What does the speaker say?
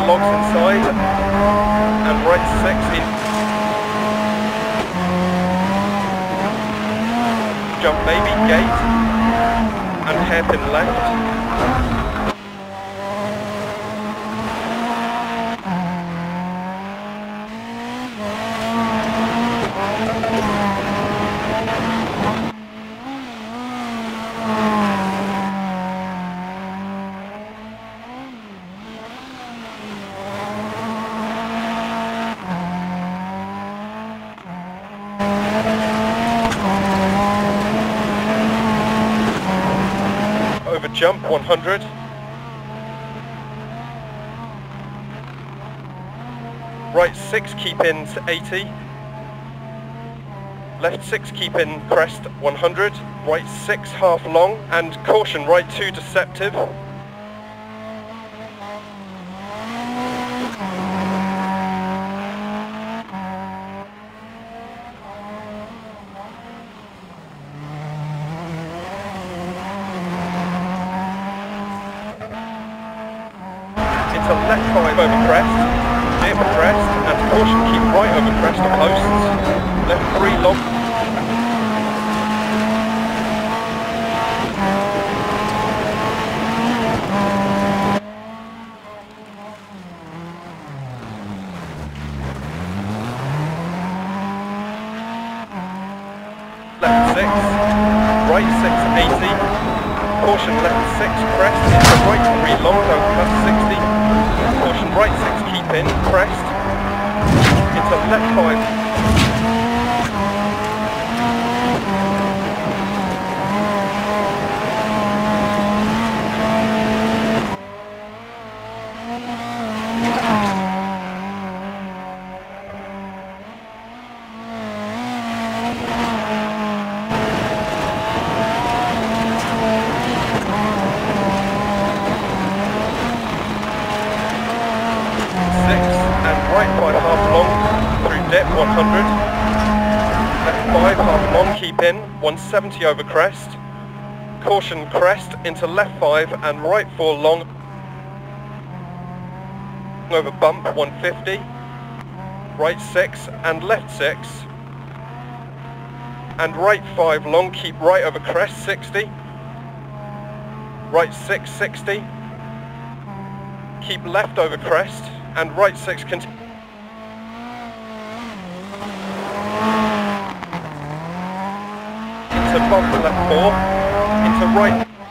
logs inside, and right 6 in. Jump maybe, gate, and hairpin left. Over jump 100. Right 6 keep in 80. Left 6 keep in crest 100. Right 6 half long, and caution right 2 deceptive. Into left 5 over crest, dip crest, and caution keep right over crest of posts. Left 3 long. Left 6, right 6 80. Caution left 6 crest, into right 3 long, don't cut 60. Caution right 6 keep in, crest, into left 5. Right 5 half long, through dip 100. Left 5 half long, keep in, 170 over crest. Caution crest, into left 5 and right 4 long. Over bump 150. Right 6 and left 6. And right 5 long, keep right over crest 60. Right 6 60. Keep left over crest and right 6 continue. Into bump left 4, into right